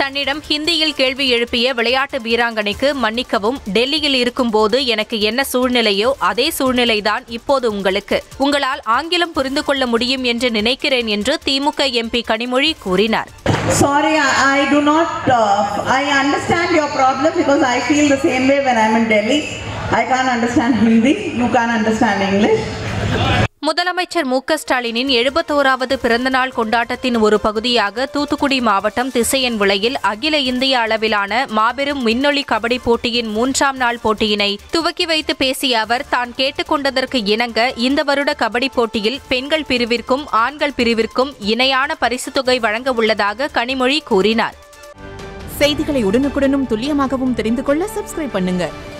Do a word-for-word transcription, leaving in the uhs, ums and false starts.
தன்னிடம் ஹிந்தியில் கேள்வி எழுப்பிய விளையாட்டு வீராங்கனைக்கு மன்னிக்கவும், டெல்லியில் இருக்கும்போது எனக்கு என்ன சூழ்நிலையோ அதே சூழ்நிலைதான் இப்போது உங்களுக்கு. உங்களால் ஆங்கிலம் புரிந்து கொள்ள முடியும் என்று நினைக்கிறேன் என்று திமுக எம்பி கனிமொழி கூறினார். Sorry, I do not, uh, I understand your problem because I feel the same way when I am in Delhi. I can't understand Hindi, you can't understand English. முதலமைச்சர் மு க ஸ்டாலினின் எழுபத்தோராவது பிறந்தநாள் கொண்டாட்டத்தின் ஒரு பகுதியாக தூத்துக்குடி மாவட்டம் திசையன்விளையில் அகில இந்திய அளவிலான மாபெரும் விண்ணொலி கபடி போட்டியின் மூன்றாம் நாள் போட்டியினை துவக்கி வைத்து பேசிய அவர், தான் கேட்டுக்கொண்டதற்கு இணங்க இந்த வருட கபடி போட்டியில் பெண்கள் பிரிவிற்கும் ஆண்கள் பிரிவிற்கும் இணையான பரிசுத் தொகை வழங்க உள்ளதாக கனிமொழி கூறினார். செய்திகளை உடனுக்குடனும் துல்லியமாகவும் தெரிந்து கொள்ள சப்ஸ்கிரைப் பண்ணுங்க.